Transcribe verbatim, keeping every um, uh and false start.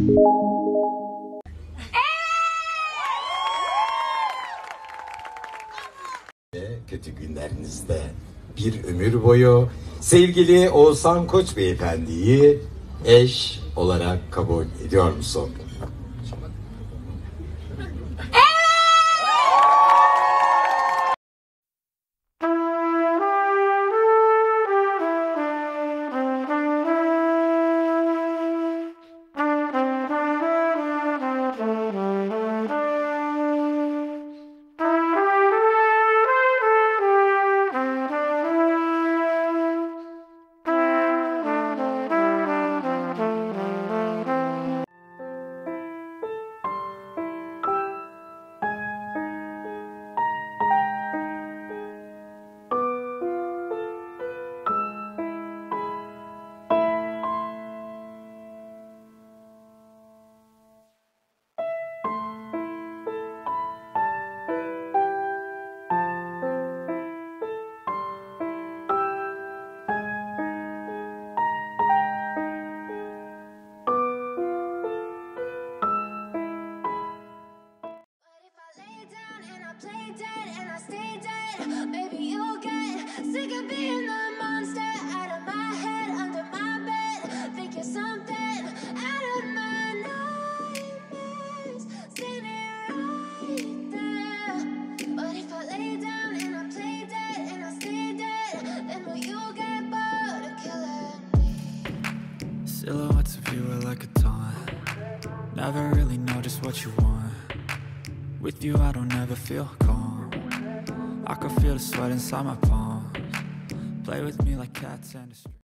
Kötü günlerinizde bir ömür boyu sevgili Oğuzhan Koç Beyefendi'yi eş olarak kabul ediyor musun? Silhouettes of you are like a taunt. Never really know just what you want. With you I don't ever feel calm. I can feel the sweat inside my palms. Play with me like cats and a string.